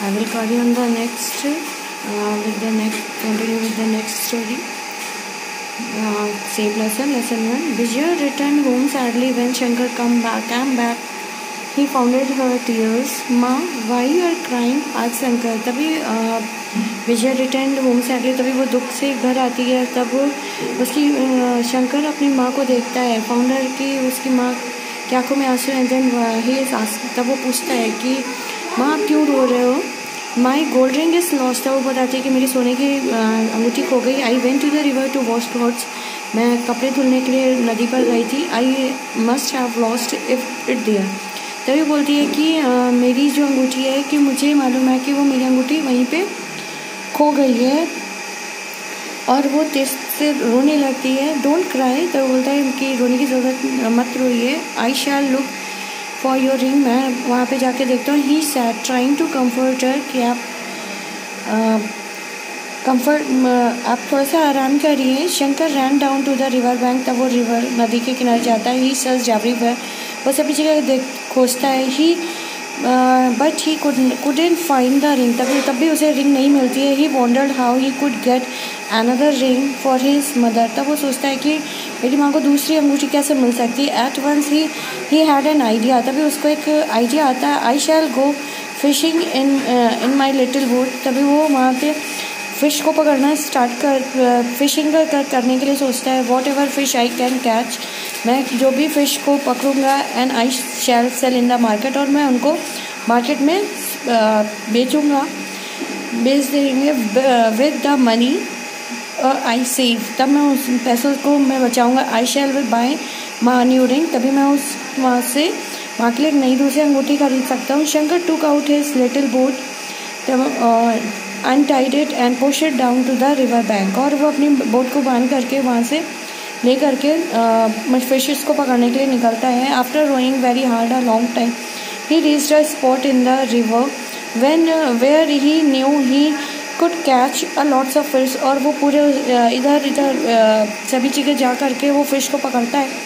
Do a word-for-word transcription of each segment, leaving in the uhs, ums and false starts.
I will carry on the next uh, with the next continue with the next story. Uh, same lesson, lesson one. Vijaya returned home sadly when Shankar come back. Came back. He founded her tears. माँ, why you are crying? आज शंकर तभी विजय return home sadly तभी वो दुख से घर आती है. तब उसकी शंकर अपनी माँ को देखता है. फाउंडर की उसकी माँ की आंखों में आंसू हैं. देन ही तब वो पूछता है कि माँ आप क्यों रो रहे हो? My gold ring is lost. वो बताती है कि मेरी सोने की अंगूठी खो गई. I went to the river to wash clothes. मैं कपड़े धुलने के लिए नदी पर गई थी. I must have lost if it there. तभी बोलती है कि आ, मेरी जो अंगूठी है कि मुझे मालूम है कि वो मेरी अंगूठी वहीं पे खो गई है. और वो तेज से रोने लगती है. Don't cry. तो बोलता है कि रोने की ज़रूरत मत रोइए. I shall look for your ring. मैं वहाँ पे जाके देखता हूँ. He said trying to comfort her कि आप कम्फर्ट आप थोड़ा सा आराम करिए. Shankar ran down to the river bank. तब वो रिवर नदी के किनारे जाता है. He search everywhere. वो सभी जगह देख खोजता है. He but he couldn't find the ring. तभी तब भी उसे रिंग नहीं मिलती है. He wondered how he could get another ring for his mother. तब वो सोचता है कि मेरी माँ को दूसरी अंगूठी कैसे मिल सकती है. At once he he had an idea. तभी उसको एक आइडिया आता है. I shall go fishing in in my little boat. तभी वो वहाँ पे फ़िश को पकड़ना स्टार्ट कर फिशिंग कर, करने के लिए सोचता है. Whatever fish I can catch. मैं जो भी फ़िश को पकड़ूंगा and I shall sell in the market. और मैं उनको मार्केट में बेचूंगा बेच देंगे. With the money I save. तब मैं उस पैसों को मैं बचाऊंगा. I shall will buy my new ring. तभी मैं उस वहाँ से वहाँ के लिए एक नई दूसरी अंगूठी खरीद सकता हूँ. Shankar took out his little boat. तब untied it and push it down to the river bank. और वो अपनी बोट को बांध करके वहाँ से ले करके फिशेस को पकड़ने के लिए निकलता है. After rowing very hard a long time he reached a spot in the river when where he knew he could catch a lots of fish. और वो पूरे इधर इधर सभी जगह जा करके वो फिश को पकड़ता है.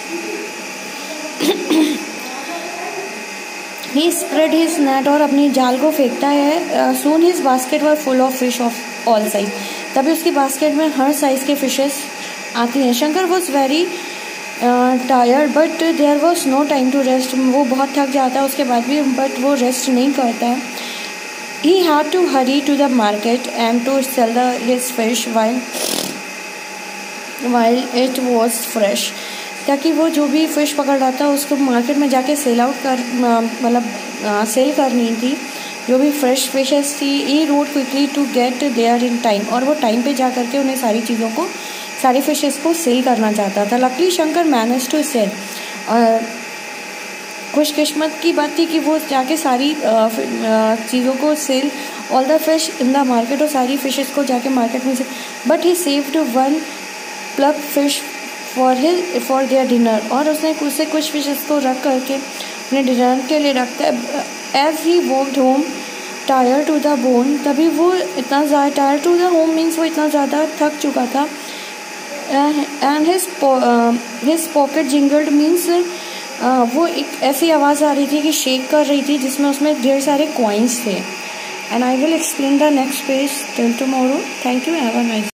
He spread his net. और अपनी जाल को फेंकता है. Soon his basket were full of fish of all size. तभी उसकी बास्केट में हर साइज के फिशेस आती हैं. Shankar was very tired but there was no time to rest. वो बहुत थक जाता है उसके बाद भी बट वो रेस्ट नहीं करता है. He had to hurry to the market and to sell the his fish while while it was fresh. ताकि वो जो भी फ़िश पकड़ रहा था उसको मार्केट में जाके सेल आउट कर मतलब सेल करनी थी जो भी फ्रेश फिशेस थी. He rode quickly to get there in time. और वो टाइम पे जा करके उन्हें सारी चीज़ों को सारी फिशेस को सेल करना चाहता था. Luckily Shankar manage to sell. खुशकिस्मत की बात थी कि वो जाके सारी चीज़ों को sell all the fish in the market. और सारी फिशेस को जाके मार्केट में से but he saved one plug fish for his for their dinner. और उसने उससे कुछ फिशेस को रख करके अपने डिनर के लिए रखता है. As he walked home tired to the bone. तभी वो इतना ज़्यादा tired to the home means वो इतना ज़्यादा थक चुका था. And his his pocket jingled means वो एक ऐसी आवाज़ आ रही थी कि शेक कर रही थी जिसमें उसमें ढेर सारे कॉइन्स थे. And I will explain the next page till tomorrow. Thank you. Have a nice